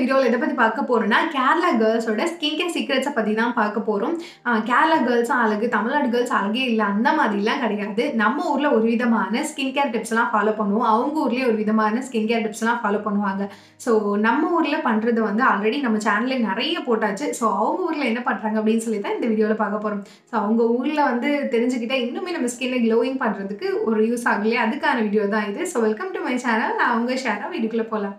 வீடியோல எத பத்தி பார்க்க போறோம்னா, கேரளா கேர்ல்ஸோட ஸ்கின் கேர் சீக்ரெட்ஸ பத்தி தான் பார்க்க போறோம். கேரளா கேர்ல்ஸ் தான் அழகு, தமிழ்நாடு கேர்ல்ஸ் அழகே இல்ல அந்த மாதிரிலாம் கிடையாது. நம்ம ஊர்ல ஒரு விதமான ஸ்கின் கேர் டிப்ஸ்லாம் ஃபாலோ பண்ணுவோம். அவங்க ஊர்லயும் ஒரு விதமான ஸ்கின் கேர் டிப்ஸ்லாம் ஃபாலோ பண்ணுவாங்க. ஸோ நம்ம ஊர்ல பண்றது வந்து ஆல்ரெடி நம்ம சேனல்ல நெறைய போட்டாச்சு. ஸோ அவங்க ஊர்ல என்ன பண்றாங்க அப்படின்னு சொல்லி தான் இந்த வீடியோல பார்க்க போறோம். ஸோ அவங்க ஊர்ல வந்து தெரிஞ்சுக்கிட்டா இன்னுமே நம்ம ஸ்கின்ன க்ளோயிங் பண்றதுக்கு ஒரு யூஸ் ஆகலையா? அதுக்கான வீடியோ தான் இது. So welcome to my channel. நான் உங்க ஷேரா. வீடியோக்குள்ள போலாம்.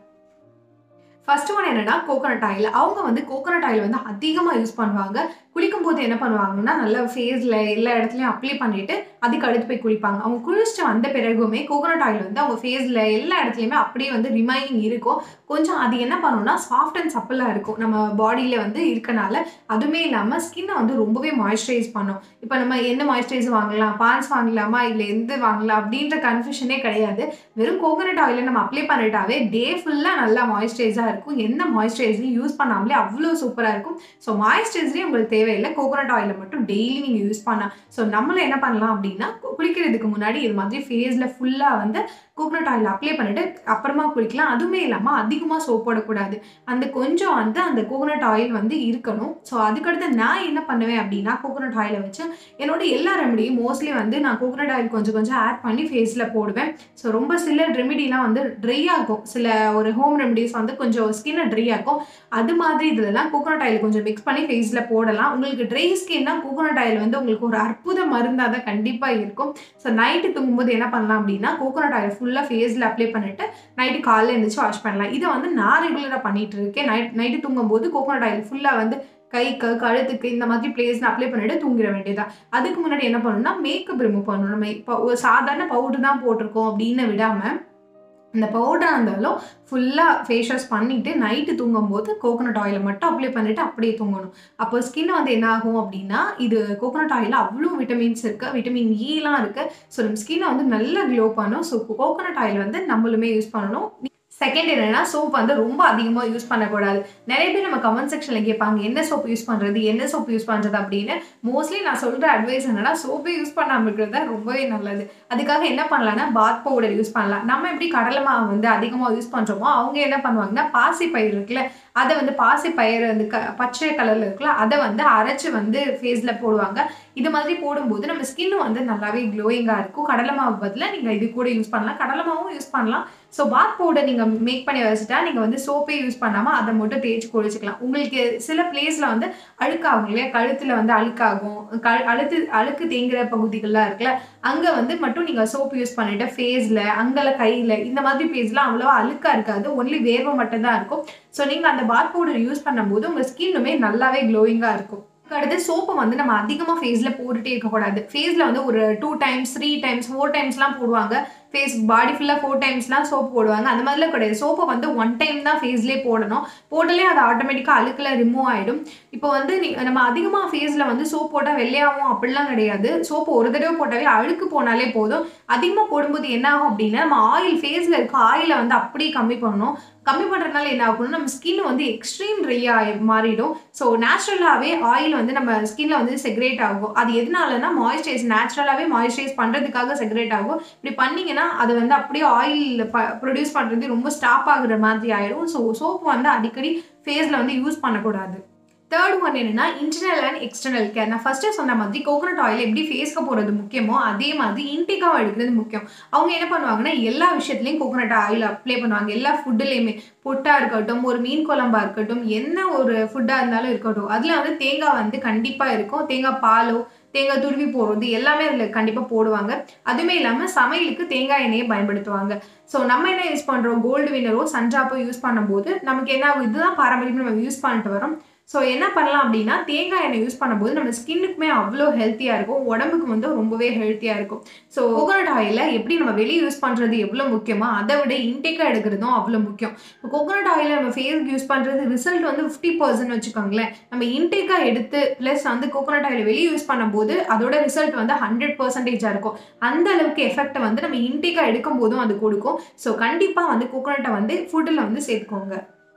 ஃபர்ஸ்ட் ஒன் என்னன்னா கோகனட் ஆயில். அவங்க வந்து கோகனட் ஆயில் வந்து அதிகமா யூஸ் பண்ணுவாங்க. குளிக்கும்போது என்ன பண்ணுவாங்கன்னா, நல்லா ஃபேஸ்ல எல்லா இடத்துலயும் அப்ளை பண்ணிட்டு, அதுக்கு அடுத்து போய் குளிப்பாங்க. அவங்க குளிச்சுட்டு வந்த பிறகுமே கோகனட் ஆயில் வந்து அவங்க ஃபேஸ்ல எல்லா இடத்துலயுமே அப்படியே வந்து ரிமைனிங் இருக்கும். கொஞ்சம் அது என்ன பண்ணும்னா, சாஃப்ட் அண்ட் சப்பிளா இருக்கும். நம்ம பாடியில வந்து இருக்கனால. அதுவுமே இல்லாம ஸ்கின்ன வந்து ரொம்பவே மாய்ஸ்சரைஸ் பண்ணும். இப்ப நம்ம என்ன மாய்ஸ்சரைசர் வாங்கலாம்? பாண்ட்ஸ் வாங்கலாமா? இல்ல எது வாங்கலாம்? அப்படின்ற கன்ஃப்யூஷனே கிடையாது. வெறும் கோகனட் ஆயில நம்ம அப்ளை பண்ணிட்டாவே டே ஃபுல்லா நல்லா மாய்ஸ்சரைஸா இருக்கும். எந்த மாய்ஸ்சரைசரையும் யூஸ் பண்ணாமலே அவ்ளோ சூப்பரா இருக்கும். ஸோ மாய்ஸ்சரைசரே உங்களுக்கு தேவையில்ல. கோகனட் ஆயில மட்டும் டெய்லி நீங்க யூஸ் பண்ணலாம். ஸோ நம்மளும் என்ன பண்ணலாம் அப்படின்னா, குளிக்கிறதுக்கு முன்னாடி இது மாதிரி ஃபேஸ்ல ஃபுல்லா வந்து கோகனட் ஆயில் அப்ளை பண்ணிட்டு அப்புறமா குளிக்கலாம். அதுவுமே இல்லாம அதிகமா சோப் போடக்கூடாது. அந்த கொஞ்சம் வந்து அந்த கோகனட் ஆயில் வந்து இருக்கணும். ஸோ அதுக்கடுத்து நான் என்ன பண்ணுவேன் அப்படின்னா, கோகனட் ஆயில வச்சு என்னோட எல்லா ரெமடியும் மோஸ்ட்லி வந்து நான் கோகனட் ஆயில் கொஞ்சம் கொஞ்சம் ஆட் பண்ணி ஃபேஸ்ல போடுவேன். ஸோ ரொம்ப சில ரெமிடிலாம் வந்து ட்ரை ஆகும். சில ஒரு ஹோம் ரெமடிஸ் வந்து கொஞ்சம் ஸ்கின்ன ட்ரை ஆக்கும். அது மாதிரி இதுலலாம் கோகனட் ஆயில் கொஞ்சம் மிக்ஸ் பண்ணி ஃபேஸ்ல போடலாம். உங்களுக்கு ட்ரை ஸ்கின்னா கோகனட் ஆயில் வந்து உங்களுக்கு ஒரு அற்புத மருந்தா தான் கண்டிப்பா இருக்கும். ஸோ நைட்டு தூங்கும்போது என்ன பண்ணலாம் அப்படின்னா, கோகனட் ஆயில் ஃபுல்லா ஃபேஸ்ல அப்ளை பண்ணிட்டு நைட்டு காலைல எந்திரிச்சு வாஷ் பண்ணலாம். இத வந்து நான் ரெகுலரா பண்ணிட்டு இருக்கேன். நைட்டு தூங்கும்போது கோகனட் ஆயில் ஃபுல்லா வந்து கைக்கு, கழுத்துக்கு இந்த மாதிரி பிளேஸ்ல அப்ளை பண்ணிட்டு தூங்கிட வேண்டியதுதான். அதுக்கு முன்னாடி என்ன பண்ணணும்னா, மேக்கப் ரிமூவ் பண்ணணும். நம்ம இப்போ ஒரு சாதாரண பவுடர் தான் போட்டிருக்கோம் அப்படின்னு விடாம, இந்த பவுடரா இருந்தாலும் ஃபுல்லா ஃபேஸ் வாஷ் பண்ணிட்டு நைட்டு தூங்கும்போது கோகனட் ஆயில மட்டும் அப்ளை பண்ணிட்டு அப்படியே தூங்கணும். அப்போ ஸ்கின் வந்து என்ன ஆகும் அப்படின்னா, இது கோகனட் ஆயில்ல அவ்ளோ விட்டமின்ஸ் இருக்கு. விட்டமின் ஈலாம் இருக்கு. ஸோ நம்ம ஸ்கின்ன வந்து நல்லா க்ளோ பண்ணும். ஸோ கோகனட் ஆயில் வந்து நம்மளுமே யூஸ் பண்ணணும். செகண்ட் என்னன்னா, சோப் வந்து ரொம்ப அதிகமா யூஸ் பண்ணக்கூடாது. நெறைய பேர் நம்ம கமெண்ட் செக்ஷன்ல கேட்பாங்க, என்ன சோப் யூஸ் பண்றது? என்ன சோப் யூஸ் பண்றது? அப்படின்னு. மோஸ்ட்லி நான் சொல்ற அட்வைஸ் என்னன்னா, சோப்பே யூஸ் பண்ணாம இருக்கிறது தான் ரொம்பவே நல்லது. அதுக்காக என்ன பண்ணலாம்னா, பாத் பவுடர் யூஸ் பண்ணலாம். நம்ம எப்படி கடலை மாவு வந்து அதிகமா யூஸ் பண்றோமோ, அவங்க என்ன பண்ணுவாங்கன்னா, பாசி பயிறு இருக்குல்ல, அத வந்து பாசி பயிறு வந்து பச்சை கலர்ல இருக்குல்ல, அத வந்து அரைச்சு வந்து ஃபேஸ்ல போடுவாங்க. இது மாதிரி போடும்போது நம்ம ஸ்கின் வந்து நல்லாவே க்ளோயிங்கா இருக்கும். கடலை மாவு பதிலா நீங்க இது கூட யூஸ் பண்ணலாம். கடலை மாவும் யூஸ் பண்ணலாம். ஸோ பாத் பவுடர் நீங்க மேக் பண்ணி வச்சுட்டா, நீங்க வந்து சோப்பே யூஸ் பண்ணாம அத மட்டும் தேய்ச்சு குளிச்சுக்கலாம். உங்களுக்கு சில பிளேஸ்ல வந்து அழுக்காகும் இல்லையா? கழுத்துல வந்து அழுக்காகும். அழுக்கு தேங்குற பகுதிகள்லாம் இருக்குல்ல, அங்க வந்து மட்டும் நீங்க சோப் யூஸ் பண்ணிட்டு ஃபேஸ்ல, அங்கலாம் கையில இந்த மாதிரி பிளேஸ்லாம் அவ்வளவா அழுக்கா இருக்காது. ஒன்லி வேர்வை மட்டும் தான் இருக்கும். ஸோ நீங்க அந்த பாத் பவுடர் யூஸ் பண்ணும்போது உங்க ஸ்கின்னுமே நல்லாவே க்ளோயிங்கா இருக்கும். அடுத்து சோப்ப வந்து நம்ம அதிகமா ஃபேஸ்ல போட்டுட்டே இருக்கக்கூடாது. ஃபேஸ்ல வந்து ஒரு 2 டைம்ஸ், 3 டைம்ஸ், 4 டைம்ஸ்லாம் போடுவாங்க. ஃபேஸ் பாடி ஃபுல்லா 4 டைம்ஸ்லாம் சோப் போடுவாங்க. அந்த மாதிரிலாம் கிடையாது. சோப்ப வந்து 1 டைம் தான் ஃபேஸ்லயே போடணும். போட்டாலே அது ஆட்டோமேட்டிக்கா அழுக்குலாம் ரிமூவ் ஆயிடும். இப்போ வந்து நம்ம அதிகமா ஃபேஸ்ல வந்து சோப் போட்டா வெள்ளையாகும் அப்படிலாம் கிடையாது. சோப்பு ஒரு தடவை போட்டாவே அழுக்கு போனாலே போதும். அதிகமா போடும்போது என்ன ஆகும் அப்படின்னா, நம்ம ஆயில் ஃபேஸ்ல இருக்க ஆயில வந்து அப்படியே கம்மி பண்ணணும். கம்மி பண்றதுனால என்ன ஆகும்னா, நம்ம ஸ்கின் வந்து எக்ஸ்ட்ரீம் ட்ரையா மாறிடும். ஸோ நேச்சுரலாவே ஆயில் வந்து நம்ம ஸ்கின்ல வந்து செக்ரேட் ஆகும். அது எதனாலனா நேச்சுரலாவே மாய்ஸ்சரைஸ் பண்றதுக்காக செக்ரேட் ஆகும். இப்படி பண்ணீங்கன்னா, அது வந்து அப்படியே ஆயில் ப்ரொடியூஸ் பண்றது ரொம்ப ஸ்டாப் ஆகுற மாதிரி ஆயிடும். ஸோ சோப் வந்து அடிக்கடி ஃபேஸ்ல வந்து யூஸ் பண்ணக்கூடாது. தேர்ட் ஒன் என்னன்னா, இன்டர்னல் அண்ட் எக்ஸ்டர்னல் கேர். நான் ஃபர்ஸ்ட்டே சொன்ன மாதிரி கோகனட் ஆயில் எப்படி ஃபேஸ்க்கு போடுறது முக்கியமோ, அதே மாதிரி இன்டேக்காவும் எடுக்கிறது முக்கியம். அவங்க என்ன பண்ணுவாங்கன்னா, எல்லா விஷயத்துலயும் கோகனட் ஆயில் அப்ளை பண்ணுவாங்க. எல்லா ஃபுட்டுலயுமே. புட்டா இருக்கட்டும், ஒரு மீன் குழம்பா இருக்கட்டும், என்ன ஒரு ஃபுட்டா இருந்தாலும் இருக்கட்டும். அதுல வந்து தேங்காய் வந்து கண்டிப்பா இருக்கும். தேங்காய் பாலோ, தேங்காய் துருவி போடுறது எல்லாமே அதுல கண்டிப்பா போடுவாங்க. அதுவுமே இல்லாம சமையலுக்கு தேங்காய் எண்ணெயை பயன்படுத்துவாங்க. ஸோ நம்ம என்ன யூஸ் பண்றோம்? கோல்டு வின்னரோ, சன்டிராப்போ யூஸ் பண்ணும்போது நமக்கு என்ன ஆகும்? இதுதான் பாரம்பரியமா நம்ம யூஸ் பண்ணிட்டு வரோம். ஸோ என்ன பண்ணலாம் அப்படின்னா, தேங்காய் எண்ணெய் யூஸ் பண்ணும்போது நம்ம ஸ்கின்னுக்குமே அவ்வளோ ஹெல்த்தியா இருக்கும். உடம்புக்கு வந்து ரொம்பவே ஹெல்த்தியா இருக்கும். ஸோ கோகனட் ஆயில எப்படி நம்ம வெளிய யூஸ் பண்றது எவ்வளோ முக்கியமோ, அதை விட இன்டேக்கா எடுக்கிறதும் அவ்வளோ முக்கியம். இப்போ கோகனட் ஆயில நம்ம ஃபேஸ்க்கு யூஸ் பண்றது ரிசல்ட் வந்து 50% வச்சுக்கோங்களேன். நம்ம இன்டேக்கா எடுத்து பிளஸ் வந்து கோகனட் ஆயில வெளிய யூஸ் பண்ணும்போது அதோட ரிசல்ட் வந்து 100% இருக்கும். அந்த அளவுக்கு எஃபெக்ட் வந்து நம்ம இன்டேக்கா எடுக்கும்போதும் அது கொடுக்கும். ஸோ கண்டிப்பா வந்து கோகனட்ட வந்து ஃபுட்ல வந்து சேர்த்துக்கோங்க.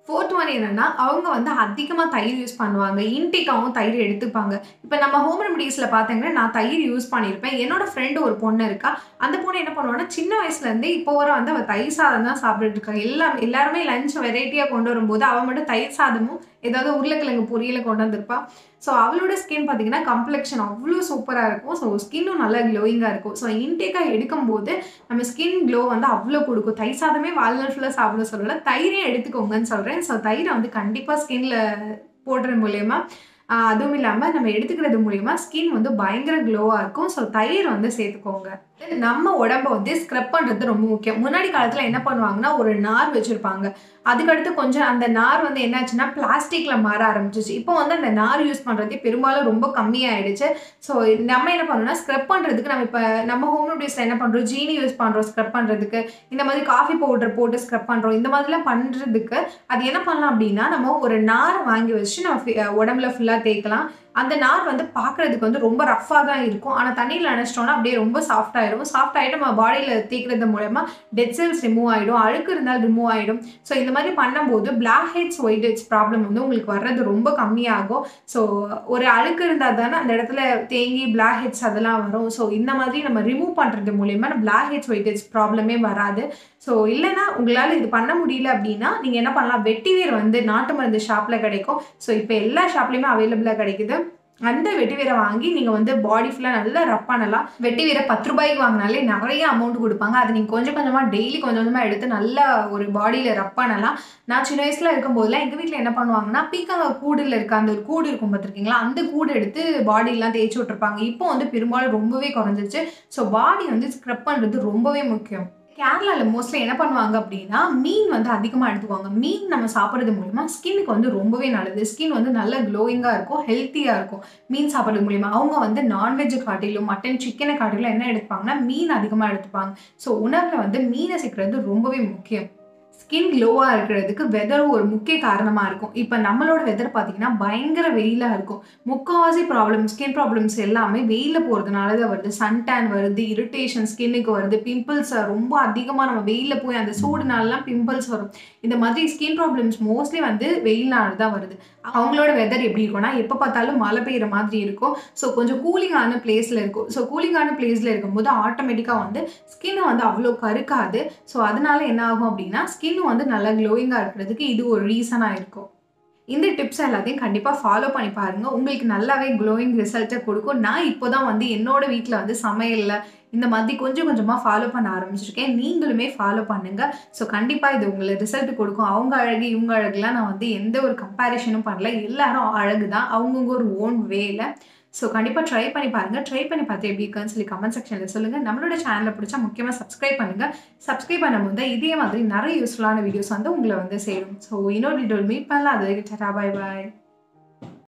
4த் ஒன் என்னன்னா, அவங்க வந்து அதிகமா தயிர் யூஸ் பண்ணுவாங்க. இன்டேக்காவும் தயிர் எடுத்துப்பாங்க. இப்ப நம்ம ஹோம் ரெமிடீஸ்ல பார்த்தீங்கன்னா, நான் தயிர் யூஸ் பண்ணியிருப்பேன். என்னோட ஃப்ரெண்ட் ஒரு பொண்ணு இருக்கா. அந்த பொண்ணு என்ன பண்ணுவான்னா, சின்ன வயசுலேருந்தே இப்போ வர வந்து அவ தயிர் சாதம் தான் சாப்பிட்டுட்டு இருக்கா. எல்லாருமே லஞ்ச் வெரைட்டியா கொண்டு வரும்போது, அவ மட்டும் தயிர் சாதமும், ஏதாவது உருளைக்கிழங்கு பொரியல கொண்டு வந்திருப்பா. ஸோ அவளோட ஸ்கின் பார்த்தீங்கன்னா, கம்ப்ளெக்ஷன் அவ்ளோ சூப்பரா இருக்கும். ஸோ ஸ்கின்னும் நல்லா க்ளோயிங்கா இருக்கும். ஸோ இன்டேக்கா எடுக்கும்போது, நம்ம ஸ்கின் க்ளோ வந்து அவ்ளோ குடுக்கும். தயிர் சாதமே வாழ்நாள் ஃபுல்லா சாப்பிட சொல்லல. தயிரையும் எடுத்துக்கோங்கன்னு சொல்றேன். ஸோ தயிர வந்து கண்டிப்பா ஸ்கின்ல போடுறது மூலியமா, அதுவும் இல்லாம நம்ம எடுத்துக்கிறது மூலியமா ஸ்கின் வந்து பயங்கர க்ளோவா இருக்கும். ஸோ தயிர் வந்து சேர்த்துக்கோங்க. நம்ம உடம்ப வந்து ஸ்க்ரப் பண்றது ரொம்ப முக்கியம். முன்னாடி காலத்துல என்ன பண்ணுவாங்கன்னா, ஒரு நார் வச்சிருப்பாங்க. அதுக்கடுத்து கொஞ்சம் அந்த நார் வந்து என்னாச்சுன்னா, பிளாஸ்டிக்ல மாற ஆரம்பிச்சுச்சு. இப்போ வந்து அந்த நார் யூஸ் பண்றதே பெரும்பாலும் ரொம்ப கம்மியாயிடுச்சு. ஸோ நம்ம என்ன பண்ணணும்னா, ஸ்க்ரப் பண்றதுக்கு நம்ம ஹோம் ரெமிடீஸ்ல என்ன பண்றோம், ஜீனி யூஸ் பண்றோம் ஸ்க்ரப் பண்றதுக்கு. இந்த மாதிரி காஃபி பவுடர் போட்டு ஸ்க்ரப் பண்றோம். இந்த மாதிரிலாம் பண்றதுக்கு, அது என்ன பண்ணலாம் அப்டின்னா, நம்ம ஒரு நார வாங்கி வச்சு நம்ம உடம்புல ஃபுல்லா தேய்க்கலாம். அந்த நார் வந்து பார்க்கறதுக்கு வந்து ரொம்ப ரஃப்பா தான் இருக்கும். ஆனா தண்ணீல நனைச்சிட்டோம்னா அப்படியே ரொம்ப சாஃப்ட் ஆயிடும். சாஃப்ட் ஆயிட்டு நம்ம பாடியில தேய்க்கிறது மூலமா டெட் செல்ஸ் ரிமூவ் ஆயிடும். அழுக்கு இருந்தால் ரிமூவ் ஆயிடும். ஸோ இந்த மாதிரி பண்ணும்போது blackheads, whiteheads problem வந்து உங்களுக்கு வர்றது ரொம்ப கம்மியாகும். ஸோ ஒரு அழுக்கு இருந்தா தானே அந்த இடத்துல தேங்கி பிளாக் ஹெட்ஸ் அதெல்லாம் வரும். ஸோ இந்த மாதிரி நம்ம ரிமூவ் பண்றது மூலியமா பிளாக் ஹெட்ஸ், ஒயிட் ஹெட்ஸ் ப்ராப்ளமே வராது. ஸோ இல்லன்னா உங்களால இது பண்ண முடியல அப்படின்னா, நீங்க என்ன பண்ணலாம், வெட்டிவேர் வந்து நாட்டு மருந்து ஷாப்ல கிடைக்கும். ஸோ இப்ப எல்லா ஷாப்லயுமே அவைலபிளா கிடைக்குது. அந்த வெட்டிவேர வாங்கி நீங்க வந்து பாடி ஃபுல்லா நல்லா ரப் பண்ணலாம். வெட்டிவேர ரூ. 10க்கு வாங்குனாலே நெறைய அமௌண்ட் குடுப்பாங்க. அத நீங்க கொஞ்சம் கொஞ்சமா டெய்லி கொஞ்சம் கொஞ்சமா எடுத்து நல்லா ஒரு பாடியில ரப் பண்ணலாம். நான் சின்ன வயசுல இருக்கும்போதெல்லாம் எங்க வீட்ல என்ன பண்ணுவாங்கன்னா, பீக்கங்கா கூடுல இருக்க அந்த ஒரு கூடு இருக்கும் பார்த்துருக்கீங்களா? அந்த கூடு எடுத்து பாடிலாம் தேய்ச்சு விட்டுருப்பாங்க. இப்போ வந்து பெரும்பாலும் ரொம்பவே குறைஞ்சிருச்சு. ஸோ பாடி வந்து ஸ்க்ரப் பண்றது ரொம்பவே முக்கியம். கேரளால மோஸ்ட்லி என்ன பண்ணுவாங்க அப்படின்னா, மீன் வந்து அதிகமா எடுத்துக்குவாங்க. மீன் நம்ம சாப்பிடுறது மூலியமா ஸ்கின்னுக்கு வந்து ரொம்பவே நல்லது. ஸ்கின் வந்து நல்ல க்ளோயிங்கா இருக்கும், ஹெல்த்தியா இருக்கும். மீன் சாப்பிடுறது மூலியமா. அவங்க வந்து நான்வெஜ் காட்டிலும், மட்டன், சிக்கன காட்டிலும் என்ன எடுத்துப்பாங்கன்னா, மீன் அதிகமா எடுத்துப்பாங்க. ஸோ உணவுல வந்து மீன சேர்க்கிறது ரொம்பவே முக்கியம். ஸ்கின் க்ளோவா இருக்கிறதுக்கு வெதரும் ஒரு முக்கிய காரணமா இருக்கும். இப்ப நம்மளோட வெதர் பார்த்தீங்கன்னா, பயங்கர வெயிலா இருக்கும். முக்காவாசி ஸ்கின் ப்ராப்ளம்ஸ் எல்லாமே வெயில்ல போறதுனால தான் வருது. சன் டேன் வருது, இரிட்டேஷன் ஸ்கின்னுக்கு வருது, பிம்பிள்ஸ் ரொம்ப அதிகமா நம்ம வெயில்ல போய் அந்த சூடுனாலலாம் பிம்பிள்ஸ் வரும். இந்த மாதிரி ஸ்கின் ப்ராப்ளம்ஸ் மோஸ்ட்லி வந்து வெயில்னால தான் வருது. அவங்களோட வெதர் எப்படி இருக்கும்னா, எப்ப பார்த்தாலும் மழை பெய்யுற மாதிரி இருக்கும். ஸோ கொஞ்சம் கூலிங்கான பிளேஸ்ல இருக்கும். ஸோ கூலிங்கான பிளேஸ்ல இருக்கும்போது ஆட்டோமேட்டிக்கா வந்து ஸ்கின் வந்து அவ்ளோ கருக்காது. ஸோ அதனால என்ன ஆகும் அப்படின்னா, ஸ்கின் வந்து நல்லா க்ளோயிங்கா இருக்கிறதுக்கு இது ஒரு ரீசனா இருக்கும். இந்த டிப்ஸ் எல்லாத்தையும் கண்டிப்பா ஃபாலோ பண்ணி பாருங்க. உங்களுக்கு நல்லாவே க்ளோயிங் ரிசல்ட்ட குடுக்கும். நான் இப்போ தான் வந்து என்னோட வீட்ல வந்து சமையல்ல இந்த மாதிரி கொஞ்சம் கொஞ்சமா ஃபாலோ பண்ண ஆரம்பிச்சிருக்கேன். நீங்களுமே ஃபாலோ பண்ணுங்க. ஸோ கண்டிப்பா இது உங்களுக்கு ரிசல்ட் குடுக்கும். அவங்க அழகு, இவங்க அழகுலாம் நான் வந்து எந்த ஒரு கம்பேரிஷனும் பண்ணல. எல்லாரும் அழகு தான். அவங்கவங்க ஒரு ஓன் வேல. ஸோ கண்டிப்பா ட்ரை பண்ணி பாருங்க. ட்ரை பண்ணி பார்த்து எப்படி இருக்குன்னு சொல்லி கமெண்ட் செக்ஷன்ல சொல்லுங்க. நம்மளோட சேனல பிடிச்சா முக்கியமா சப்ஸ்கிரைப் பண்ணுங்க. சப்ஸ்கிரைப் பண்ணும்போது இதே மாதிரி நெறைய யூஸ்ஃபுல்லான வீடியோஸ் வந்து உங்கள வந்து சேரும். ஸோ இன்னொரு வீடியோல மீட் பண்ணலாம். அது வரைக்கும் டாடா, பாய் பாய்.